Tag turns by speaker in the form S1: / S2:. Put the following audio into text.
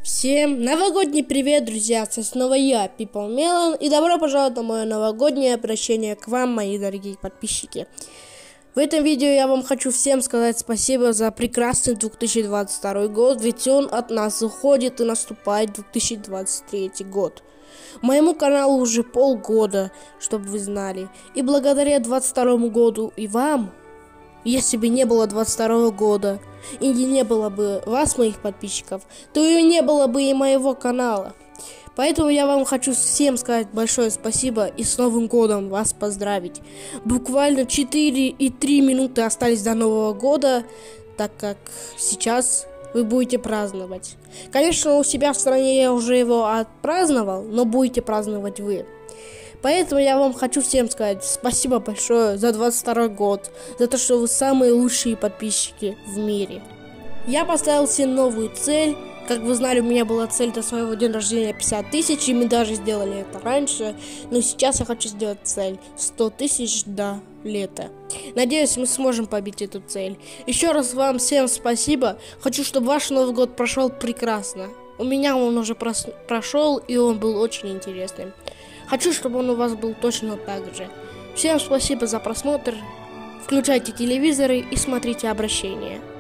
S1: Всем новогодний привет, друзья! С снова я, People Melon, и добро пожаловать на мое новогоднее обращение к вам, мои дорогие подписчики. В этом видео я вам хочу всем сказать спасибо за прекрасный 2022 год, ведь он от нас уходит и наступает 2023 год. Моему каналу уже полгода, чтобы вы знали, и благодаря 2022 году и вам, если бы не было 2022 года, и не было бы вас, моих подписчиков, то и не было бы и моего канала. Поэтому я вам хочу всем сказать большое спасибо и с Новым годом вас поздравить. Буквально 4 и 3 минуты остались до Нового года, так как сейчас вы будете праздновать. Конечно, у себя в стране я уже его отпраздновал, но будете праздновать вы. Поэтому я вам хочу всем сказать спасибо большое за 22 год, за то, что вы самые лучшие подписчики в мире. Я поставил себе новую цель. Как вы знали, у меня была цель до своего дня рождения 50 тысяч, и мы даже сделали это раньше. Но сейчас я хочу сделать цель 100 тысяч до лета. Надеюсь, мы сможем побить эту цель. Еще раз вам всем спасибо. Хочу, чтобы ваш Новый год прошел прекрасно. У меня он уже прошел, и он был очень интересным. Хочу, чтобы он у вас был точно так же. Всем спасибо за просмотр. Включайте телевизоры и смотрите обращения.